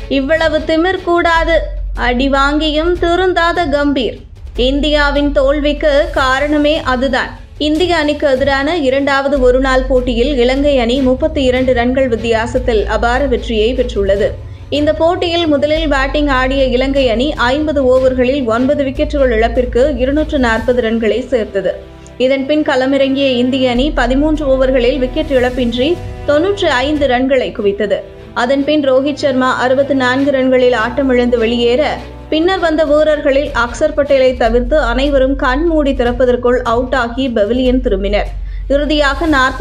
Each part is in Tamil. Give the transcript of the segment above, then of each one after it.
இவ்வளவு திமிர் கூடாது, அடி வாங்கியும் திருந்தாத கம்பீர். இந்தியாவின் தோல்விக்கு காரணமே அதுதான். இந்திய அணிக்கு எதிரான இரண்டாவது ஒருநாள் போட்டியில் இலங்கை அணி 32 ரன்கள் வித்தியாசத்தில் அபார வெற்றியை பெற்றுள்ளது. இந்த போட்டியில் முதலில் பேட்டிங் ஆடிய இலங்கை அணி 50 ஓவர்களில் 9 விக்கெட்டுகள் இழப்பிற்கு 240 ரன்களை சேர்த்தது. இதன்பின் களமிறங்கிய இந்திய அணி 13 ஓவர்களில் விக்கெட் இழப்பின்றி 95 ரன்களை குவித்தது. அதன்பின் ரோஹித் சர்மா 64 ரன்களில் ஆட்டமிழந்து வெளியேற, பின்னர் வந்த வீரர்களில் அக்சர் பட்டேலை தவிர்த்து அனைவரும் கண் மூடி திறப்பதற்குள் அவுட் ஆகி பெவிலியன் திரும்பினர். இறுதியாக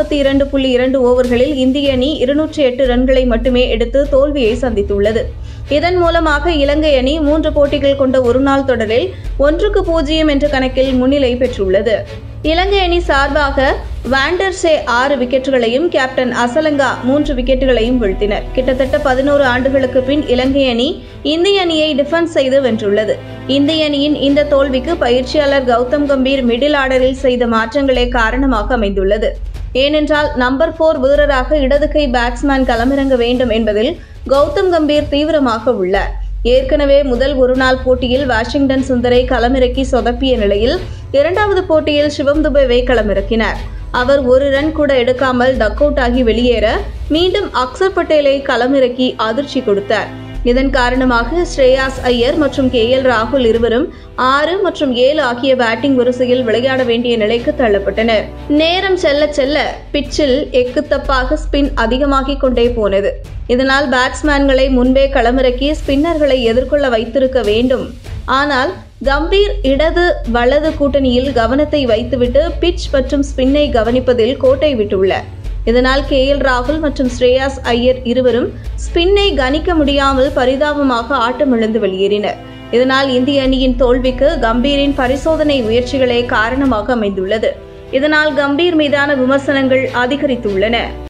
42.2 ஓவர்களில் இந்திய அணி 208 ரன்களை மட்டுமே எடுத்து தோல்வியை சந்தித்துள்ளது. இதன் மூலமாக இலங்கை அணி 3 போட்டிகள் கொண்ட ஒருநாள் தொடரில் 1-0 என்ற கணக்கில் முன்னிலை பெற்றுள்ளது. இலங்கை அணி சார்பாக வாண்டர்சே 6 விக்கெட்டுகளையும் கேப்டன் அசலங்கா 3 விக்கெட்டுகளையும் வீழ்த்தினர். கிட்டத்தட்ட 11 ஆண்டுகளுக்கு பின் இலங்கை அணி இந்திய அணியை டிஃபென்ஸ் செய்து வென்றுள்ளது. இந்திய அணியின் இந்த தோல்விக்கு பயிற்சியாளர் கௌதம் கம்பீர் மிடில் ஆர்டரில் செய்த மாற்றங்களே காரணமாக அமைந்துள்ளது. ஏனென்றால் நம்பர் 4 வீரராக இடது கை பேட்ஸ்மேன் களமிறங்க வேண்டும் என்பதில் கௌதம் கம்பீர் தீவிரமாக உள்ளார். ஏற்கனவே முதல் ஒருநாள் போட்டியில் வாஷிங்டன் சுந்தரை களமிறக்கி சொதப்பிய நிலையில் இரண்டாவது போட்டியில் சிவம் துபேவை களமிறக்கினார். அவர் ஒரு ரன் கூட எடுக்காமல் டக் அவுட் ஆகி வெளியேற மீண்டும் அக்சர் பட்டேலை களமிறக்கி அதிர்ச்சி கொடுத்தார். இதன் காரணமாக ஸ்ரேயாஸ் ஐயர் மற்றும் ராகுல் இருவரும் 6 மற்றும் 7 ஆகிய பேட்டிங் வரிசையில் விளையாட வேண்டிய நிலைக்கு தள்ளப்பட்டனர். நேரம் செல்ல செல்ல பிட்சில் எக்குத்தப்பாக ஸ்பின் அதிகமாகிக் கொண்டே போனது. இதனால் பேட்ஸ்மேன்களை முன்பே களமிறக்கி ஸ்பின்னர்களை எதிர்கொள்ள வைத்திருக்க வேண்டும். ஆனால் கம்பீர் இடது வலது கூட்டணியில் கவனத்தை வைத்துவிட்டு பிட்ச் மற்றும் ஸ்பின்னை கவனிப்பதில் கோட்டை விட்டுள்ளார். இதனால் ராகுல் மற்றும் ஸ்ரேயாஸ் ஐயர் இருவரும் ஸ்பின்னை கணிக்க முடியாமல் பரிதாபமாக ஆட்டமிழந்து வெளியேறினர். இதனால் இந்திய அணியின் தோல்விக்கு கம்பீரின் பரிசோதனை முயற்சிகளே காரணமாக அமைந்துள்ளது. இதனால் கம்பீர் மீதான விமர்சனங்கள் அதிகரித்துள்ளன.